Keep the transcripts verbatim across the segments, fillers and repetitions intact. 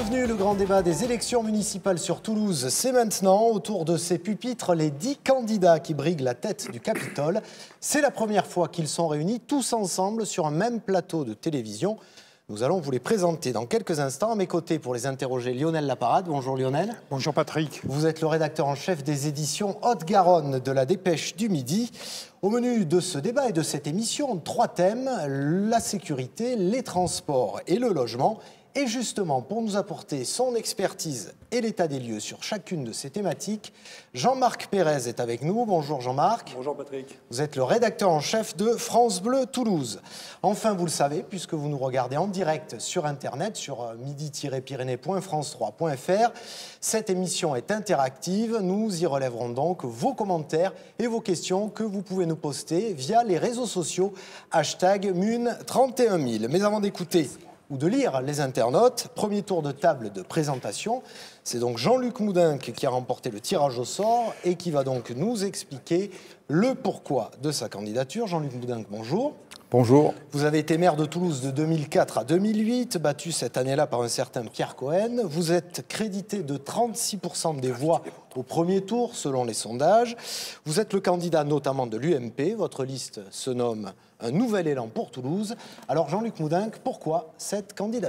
Bienvenue, le grand débat des élections municipales sur Toulouse. C'est maintenant, autour de ces pupitres, les dix candidats qui briguent la tête du Capitole. C'est la première fois qu'ils sont réunis tous ensemble sur un même plateau de télévision. Nous allons vous les présenter dans quelques instants. À mes côtés, pour les interroger, Lionel Laparade. Bonjour Lionel. Bonjour Patrick. Vous êtes le rédacteur en chef des éditions Haute-Garonne de la Dépêche du Midi. Au menu de ce débat et de cette émission, trois thèmes, la sécurité, les transports et le logement. Et justement, pour nous apporter son expertise et l'état des lieux sur chacune de ces thématiques, Jean-Marc Pérez est avec nous. Bonjour Jean-Marc. Bonjour Patrick. Vous êtes le rédacteur en chef de France Bleu Toulouse. Enfin, vous le savez, puisque vous nous regardez en direct sur Internet, sur midi tiret pyrénées point france trois point f r. Cette émission est interactive. Nous y relèverons donc vos commentaires et vos questions que vous pouvez nous poster via les réseaux sociaux, hashtag Mun trente et un mille. Mais avant d'écouter ou de lire les internautes, premier tour de table de présentation. C'est donc Jean-Luc Moudenc qui a remporté le tirage au sort et qui va donc nous expliquer le pourquoi de sa candidature. Jean-Luc Moudenc, bonjour. Bonjour. Vous avez été maire de Toulouse de deux mille quatre à deux mille huit, battu cette année-là par un certain Pierre Cohen. Vous êtes crédité de trente-six pour cent des voix au premier tour, selon les sondages. Vous êtes le candidat notamment de l'U M P. Votre liste se nomme Un nouvel élan pour Toulouse. Alors Jean-Luc Moudenc, pourquoi cette candidature ?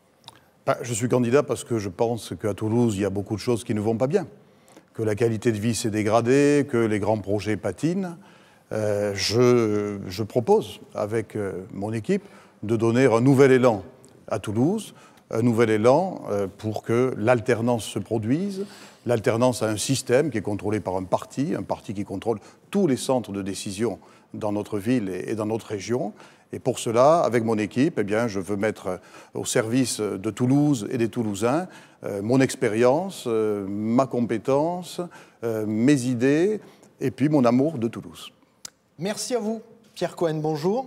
Ben, je suis candidat parce que je pense qu'à Toulouse, il y a beaucoup de choses qui ne vont pas bien. Que la qualité de vie s'est dégradée, que les grands projets patinent. Euh, je, je propose, avec euh, mon équipe, de donner un nouvel élan à Toulouse, un nouvel élan euh, pour que l'alternance se produise, l'alternance à un système qui est contrôlé par un parti, un parti qui contrôle tous les centres de décision dans notre ville et, et dans notre région. Et pour cela, avec mon équipe, eh bien, je veux mettre au service de Toulouse et des Toulousains euh, mon expérience, euh, ma compétence, euh, mes idées et puis mon amour de Toulouse. Merci à vous. Pierre Cohen, bonjour.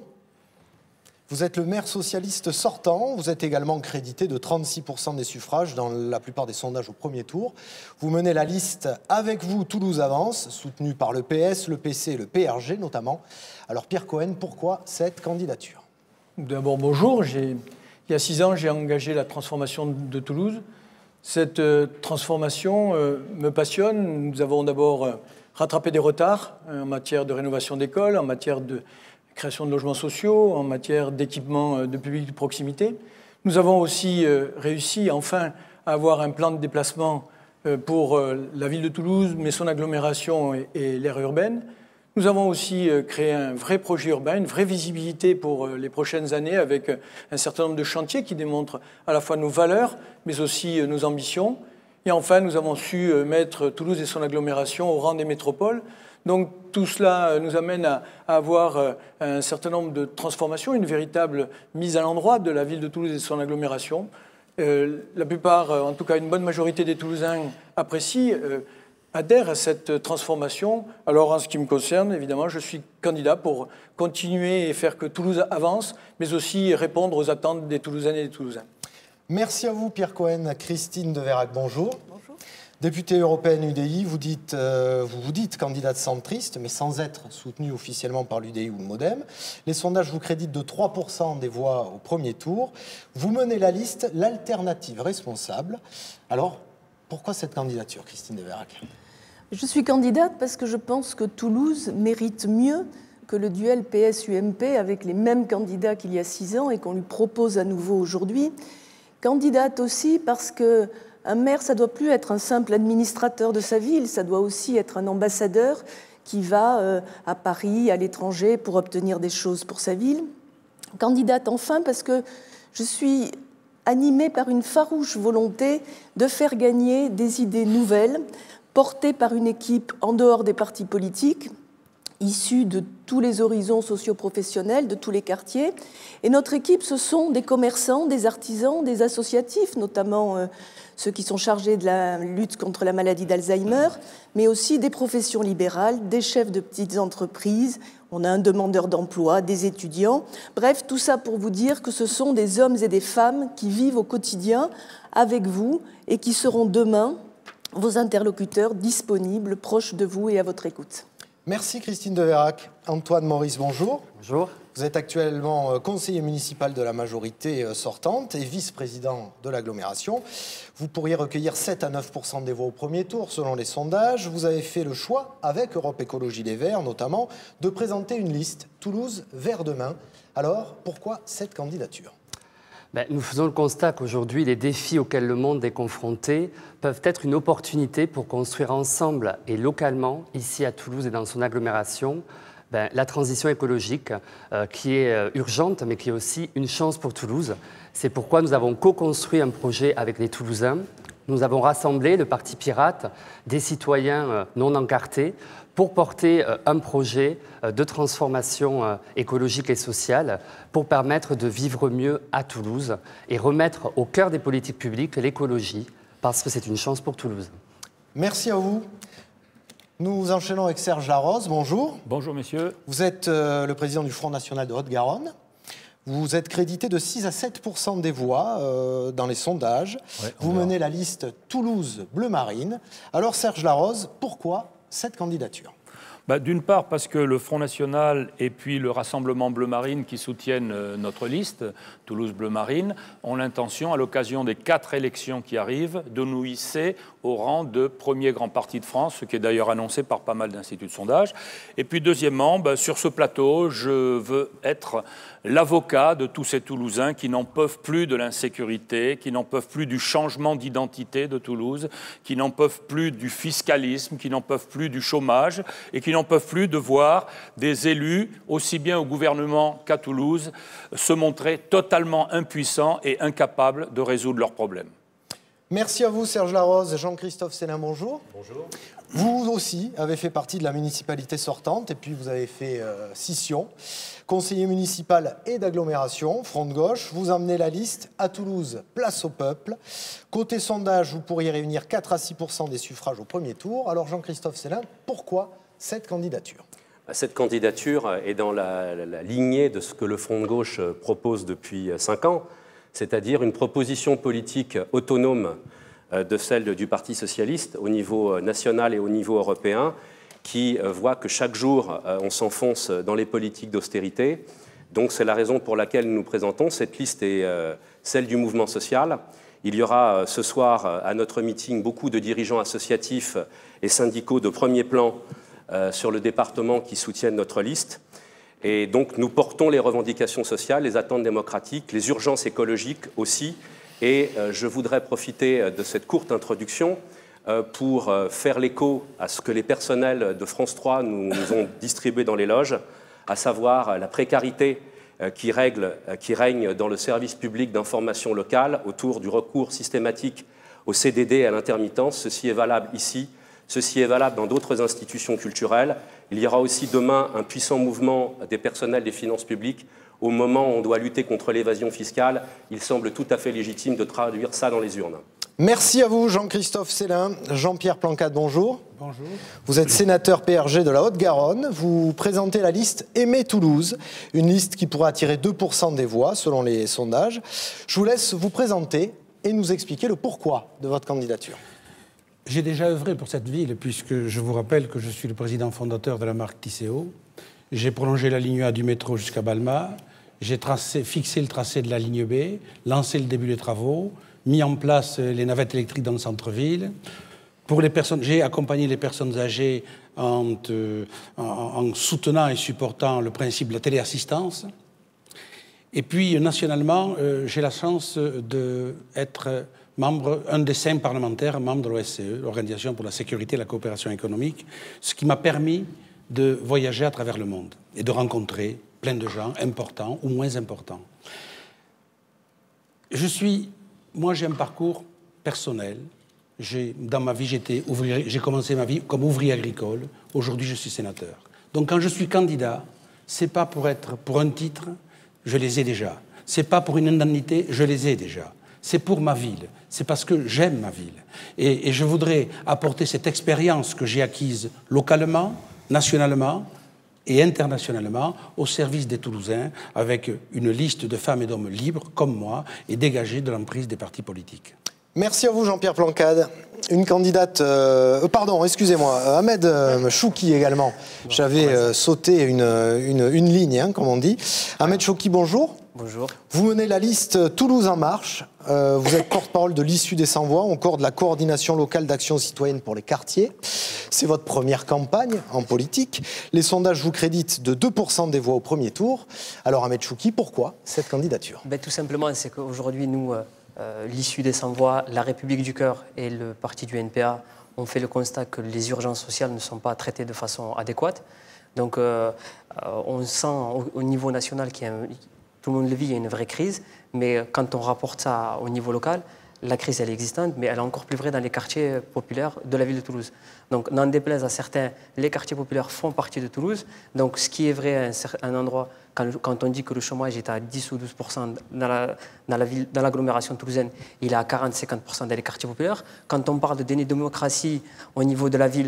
Vous êtes le maire socialiste sortant. Vous êtes également crédité de trente-six pour cent des suffrages dans la plupart des sondages au premier tour. Vous menez la liste Avec vous, Toulouse avance, soutenue par le P S, le P C et le P R G notamment. Alors Pierre Cohen, pourquoi cette candidature ? D'abord, bonjour. J'ai, il y a six ans, j'ai engagé la transformation de Toulouse. Cette euh, transformation euh, me passionne. Nous avons d'abord... Euh, rattraper des retards en matière de rénovation d'écoles, en matière de création de logements sociaux, en matière d'équipement de public de proximité. Nous avons aussi réussi enfin à avoir un plan de déplacement pour la ville de Toulouse, mais son agglomération et l'aire urbaine. Nous avons aussi créé un vrai projet urbain, une vraie visibilité pour les prochaines années avec un certain nombre de chantiers qui démontrent à la fois nos valeurs, mais aussi nos ambitions. Et enfin, nous avons su mettre Toulouse et son agglomération au rang des métropoles. Donc tout cela nous amène à avoir un certain nombre de transformations, une véritable mise à l'endroit de la ville de Toulouse et de son agglomération. Euh, la plupart, en tout cas une bonne majorité des Toulousains apprécient, euh, adhèrent à cette transformation. Alors en ce qui me concerne, évidemment, je suis candidat pour continuer et faire que Toulouse avance, mais aussi répondre aux attentes des Toulousaines et des Toulousains. Merci à vous, Pierre Cohen. Christine Deverac, bonjour. Bonjour. Députée européenne U D I, vous, dites, euh, vous vous dites candidate centriste, mais sans être soutenue officiellement par l'U D I ou le MoDem. Les sondages vous créditent de trois pour cent des voix au premier tour. Vous menez la liste L'Alternative Responsable. Alors, pourquoi cette candidature, Christine Deverac ? Je suis candidate parce que je pense que Toulouse mérite mieux que le duel P S U M P avec les mêmes candidats qu'il y a six ans et qu'on lui propose à nouveau aujourd'hui. Candidate aussi parce qu'un maire, ça ne doit plus être un simple administrateur de sa ville, ça doit aussi être un ambassadeur qui va euh, à Paris, à l'étranger, pour obtenir des choses pour sa ville. Candidate enfin parce que je suis animée par une farouche volonté de faire gagner des idées nouvelles, portées par une équipe en dehors des partis politiques, issus de tous les horizons socio-professionnels, de tous les quartiers. Et notre équipe, ce sont des commerçants, des artisans, des associatifs, notamment euh, ceux qui sont chargés de la lutte contre la maladie d'Alzheimer, mais aussi des professions libérales, des chefs de petites entreprises. On a un demandeur d'emploi, des étudiants. Bref, tout ça pour vous dire que ce sont des hommes et des femmes qui vivent au quotidien avec vous et qui seront demain vos interlocuteurs disponibles, proches de vous et à votre écoute. Merci Christine Deveyrac. Antoine Maurice, bonjour. Bonjour. Vous êtes actuellement conseiller municipal de la majorité sortante et vice-président de l'agglomération. Vous pourriez recueillir sept à neuf pour cent des voix au premier tour, selon les sondages. Vous avez fait le choix, avec Europe Écologie Les Verts notamment, de présenter une liste Toulouse Vert demain. Alors, pourquoi cette candidature ? Ben, nous faisons le constat qu'aujourd'hui, les défis auxquels le monde est confronté peuvent être une opportunité pour construire ensemble et localement, ici à Toulouse et dans son agglomération, ben, la transition écologique euh, qui est euh, urgente, mais qui est aussi une chance pour Toulouse. C'est pourquoi nous avons co-construit un projet avec les Toulousains. Nous avons rassemblé le Parti Pirate, des citoyens euh, non encartés, pour porter euh, un projet euh, de transformation euh, écologique et sociale pour permettre de vivre mieux à Toulouse et remettre au cœur des politiques publiques l'écologie, parce que c'est une chance pour Toulouse. Merci à vous. Nous enchaînons avec Serge Larose. Bonjour. Bonjour, messieurs. Vous êtes euh, le président du Front National de Haute-Garonne. Vous êtes crédité de six à sept pour cent des voix euh, dans les sondages. Ouais, vous menez la liste Toulouse Bleu Marine. Alors, Serge Larose, pourquoi cette candidature ? Bah, d'une part, parce que le Front National et puis le Rassemblement Bleu Marine qui soutiennent euh, notre liste, Toulouse Bleu Marine, ont l'intention, à l'occasion des quatre élections qui arrivent, de nous hisser au rang de premier grand parti de France, ce qui est d'ailleurs annoncé par pas mal d'instituts de sondage. Et puis deuxièmement, bah, sur ce plateau, je veux être l'avocat de tous ces Toulousains qui n'en peuvent plus de l'insécurité, qui n'en peuvent plus du changement d'identité de Toulouse, qui n'en peuvent plus du fiscalisme, qui n'en peuvent plus du chômage et qui n'en peuvent plus de voir des élus, aussi bien au gouvernement qu'à Toulouse, se montrer totalement impuissants et incapables de résoudre leurs problèmes. Merci à vous, Serge Larose. Jean-Christophe Célin, bonjour. Bonjour. Vous aussi avez fait partie de la municipalité sortante et puis vous avez fait euh, scission. Conseiller municipal et d'agglomération, Front de gauche, vous emmenez la liste à Toulouse, place au peuple. Côté sondage, vous pourriez réunir quatre à six pour cent des suffrages au premier tour. Alors Jean-Christophe Célin, pourquoi cette candidature ? Cette candidature est dans la, la, la lignée de ce que le Front de gauche propose depuis cinq ans, c'est-à-dire une proposition politique autonome de celle du Parti socialiste au niveau national et au niveau européen, qui voit que chaque jour, on s'enfonce dans les politiques d'austérité. Donc c'est la raison pour laquelle nous nous présentons. Cette liste est celle du mouvement social. Il y aura ce soir à notre meeting beaucoup de dirigeants associatifs et syndicaux de premier plan sur le département qui soutiennent notre liste. Et donc nous portons les revendications sociales, les attentes démocratiques, les urgences écologiques aussi. Et je voudrais profiter de cette courte introduction pour faire l'écho à ce que les personnels de France trois nous, nous ont distribué dans les loges, à savoir la précarité qui, règle, qui règne dans le service public d'information locale autour du recours systématique au C D D et à l'intermittence. Ceci est valable ici, ceci est valable dans d'autres institutions culturelles. Il y aura aussi demain un puissant mouvement des personnels des finances publiques. Au moment où on doit lutter contre l'évasion fiscale, il semble tout à fait légitime de traduire ça dans les urnes. Merci à vous, Jean-Christophe Célin. Jean-Pierre Plancade, bonjour. Bonjour. Vous êtes sénateur P R G de la Haute-Garonne. Vous présentez la liste Aimer Toulouse, une liste qui pourrait attirer deux pour cent des voix, selon les sondages. Je vous laisse vous présenter et nous expliquer le pourquoi de votre candidature. J'ai déjà œuvré pour cette ville, puisque je vous rappelle que je suis le président fondateur de la marque Tisséo. J'ai prolongé la ligne A du métro jusqu'à Balma. J'ai tracé, fixé le tracé de la ligne B, lancé le début des travaux, mis en place les navettes électriques dans le centre-ville. Pour les personnes, j'ai accompagné les personnes âgées en, euh, en, en soutenant et supportant le principe de la téléassistance. Et puis, nationalement, euh, j'ai la chance d'être membre, un des cinq parlementaires membres de l'O S C E, l'Organisation pour la sécurité et la coopération économique, ce qui m'a permis de voyager à travers le monde et de rencontrer plein de gens importants ou moins importants. Je suis, moi j'ai un parcours personnel. J'ai, dans ma vie, j'étais ouvrier, j'ai commencé ma vie comme ouvrier agricole. Aujourd'hui, je suis sénateur. Donc quand je suis candidat, c'est pas pour être pour un titre, je les ai déjà. C'est pas pour une indemnité, je les ai déjà. C'est pour ma ville. C'est parce que j'aime ma ville. Et, et je voudrais apporter cette expérience que j'ai acquise localement, nationalement et internationalement au service des Toulousains, avec une liste de femmes et d'hommes libres, comme moi, et dégagés de l'emprise des partis politiques. Merci à vous, Jean-Pierre Plancade. une candidate... Euh, pardon, excusez-moi, Ahmed euh, Chouki également. J'avais euh, sauté une, une, une ligne, hein, comme on dit. Ahmed Chouki, bonjour. Bonjour. Vous menez la liste Toulouse en marche. Euh, vous êtes porte-parole de l'Issue des Sans-Voix, encore de la coordination locale d'action citoyenne pour les quartiers. C'est votre première campagne en politique. Les sondages vous créditent de deux pour cent des voix au premier tour. Alors Ahmed Chouki, pourquoi cette candidature? Ben, tout simplement, c'est qu'aujourd'hui, nous, euh, l'Issue des Sans-Voix, la République du Cœur et le parti du N P A ont fait le constat que les urgences sociales ne sont pas traitées de façon adéquate. Donc euh, on sent au, au niveau national qu'il y a un, tout le monde le vit, il y a une vraie crise, mais quand on rapporte ça au niveau local, la crise elle est existante, mais elle est encore plus vraie dans les quartiers populaires de la ville de Toulouse. Donc n'en déplaise à certains, les quartiers populaires font partie de Toulouse, donc ce qui est vrai à un, un endroit, quand, quand on dit que le chômage est à dix ou douze pour cent dans la, dans la ville, dans l'agglomération toulousaine, il est à quarante à cinquante pour cent dans les quartiers populaires. Quand on parle de démocratie au niveau de la ville,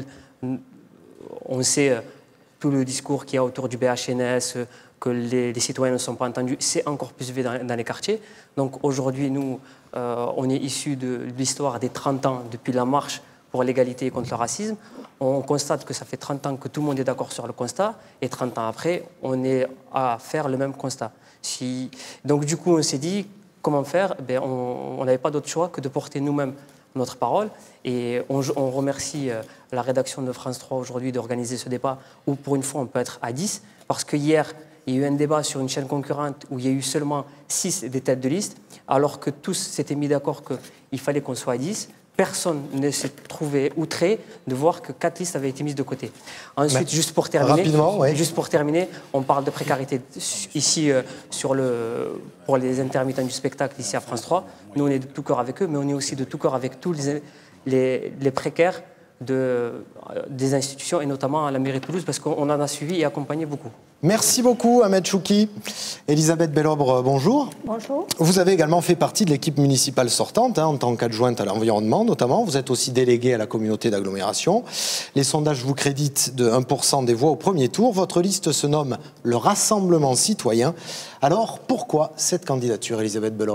on sait tout le discours qu'il y a autour du B H N S, que les, les citoyens ne sont pas entendus, c'est encore plus vrai dans, dans les quartiers. Donc aujourd'hui, nous, euh, on est issus de l'histoire des trente ans depuis la marche pour l'égalité et contre le racisme. On constate que ça fait trente ans que tout le monde est d'accord sur le constat, et trente ans après, on est à faire le même constat. Si... Donc du coup, on s'est dit, comment faire? Ben, on n'avait pas d'autre choix que de porter nous-mêmes notre parole. Et on, on remercie euh, la rédaction de France trois aujourd'hui d'organiser ce débat où, pour une fois, on peut être à dix, parce que hier, il y a eu un débat sur une chaîne concurrente où il y a eu seulement six des têtes de liste, alors que tous s'étaient mis d'accord qu'il fallait qu'on soit à dix. Personne ne s'est trouvé outré de voir que quatre listes avaient été mises de côté. Ensuite, Mais juste, pour terminer, ouais. juste pour terminer, on parle de précarité ici euh, sur le, pour les intermittents du spectacle ici à France trois. Nous, on est de tout cœur avec eux, mais on est aussi de tout cœur avec tous les, les, les précaires de, euh, des institutions, et notamment à la mairie de Toulouse, parce qu'on en a suivi et accompagné beaucoup. Merci beaucoup, Ahmed Chouki. Elisabeth Bellobre, bonjour. Bonjour. Vous avez également fait partie de l'équipe municipale sortante, hein, en tant qu'adjointe à l'environnement notamment. Vous êtes aussi déléguée à la communauté d'agglomération. Les sondages vous créditent de un pour cent des voix au premier tour. Votre liste se nomme le Rassemblement citoyen. Alors, pourquoi cette candidature, Elisabeth Bellobre ?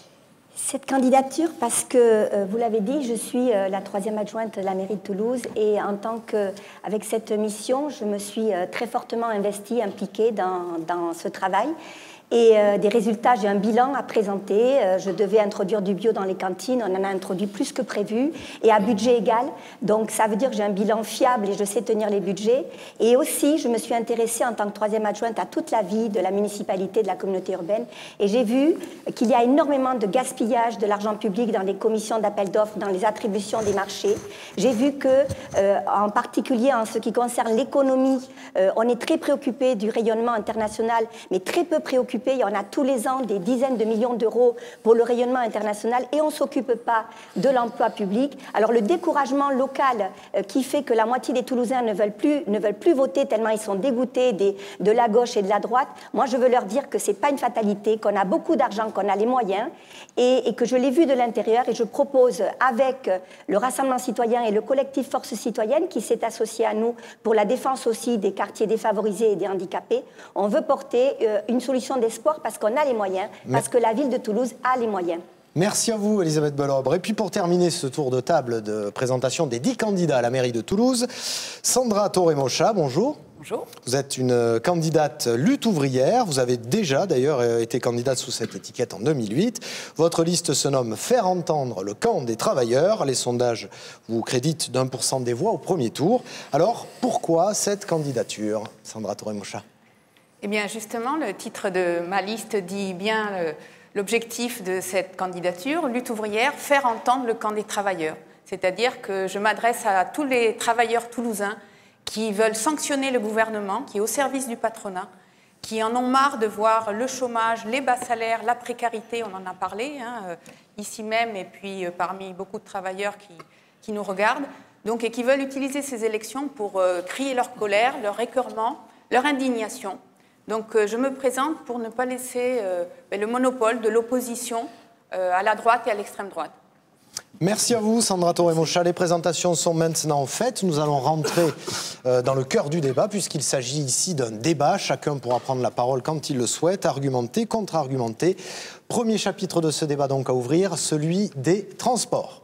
Cette candidature, parce que, euh, vous l'avez dit, je suis euh, la troisième adjointe de la mairie de Toulouse, et en tant que, avec cette mission, je me suis euh, très fortement investie, impliquée dans, dans ce travail. Et euh, des résultats, j'ai un bilan à présenter. Euh, je devais introduire du bio dans les cantines. On en a introduit plus que prévu et à budget égal. Donc ça veut dire que j'ai un bilan fiable et je sais tenir les budgets. Et aussi, je me suis intéressée en tant que troisième adjointe à toute la vie de la municipalité, de la communauté urbaine. Et j'ai vu qu'il y a énormément de gaspillage de l'argent public dans les commissions d'appel d'offres, dans les attributions des marchés. J'ai vu que, euh, en particulier en ce qui concerne l'économie, euh, on est très préoccupé du rayonnement international, mais très peu préoccupé. Il y en a tous les ans des dizaines de millions d'euros pour le rayonnement international et on ne s'occupe pas de l'emploi public. Alors le découragement local euh, qui fait que la moitié des Toulousains ne veulent plus, ne veulent plus voter tellement ils sont dégoûtés des, de la gauche et de la droite, moi je veux leur dire que ce n'est pas une fatalité, qu'on a beaucoup d'argent, qu'on a les moyens et, et que je l'ai vu de l'intérieur et je propose avec le Rassemblement citoyen et le collectif Force citoyenne qui s'est associé à nous pour la défense aussi des quartiers défavorisés et des handicapés, on veut porter euh, une solution des parce qu'on a les moyens, parce que la ville de Toulouse a les moyens. Merci à vous, Elisabeth Bellobre. Et puis pour terminer ce tour de table de présentation des dix candidats à la mairie de Toulouse, Sandra Torre-Mocha, bonjour. Bonjour. Vous êtes une candidate lutte ouvrière. Vous avez déjà d'ailleurs été candidate sous cette étiquette en deux mille huit. Votre liste se nomme Faire entendre le camp des travailleurs. Les sondages vous créditent d'un pour cent des voix au premier tour. Alors pourquoi cette candidature, Sandra Torre-Mocha ? Eh bien, justement, le titre de ma liste dit bien l'objectif de cette candidature, lutte ouvrière, faire entendre le camp des travailleurs. C'est-à-dire que je m'adresse à tous les travailleurs toulousains qui veulent sanctionner le gouvernement, qui est au service du patronat, qui en ont marre de voir le chômage, les bas salaires, la précarité, on en a parlé, hein, ici même, et puis parmi beaucoup de travailleurs qui, qui nous regardent, donc, et qui veulent utiliser ces élections pour euh, crier leur colère, leur écœurement, leur indignation. Donc euh, je me présente pour ne pas laisser euh, le monopole de l'opposition euh, à la droite et à l'extrême droite. Merci à vous, Sandra Torre-Mocha. Les présentations sont maintenant faites. Nous allons rentrer euh, dans le cœur du débat, puisqu'il s'agit ici d'un débat. Chacun pourra prendre la parole quand il le souhaite, argumenter, contre-argumenter. Premier chapitre de ce débat donc à ouvrir, celui des transports.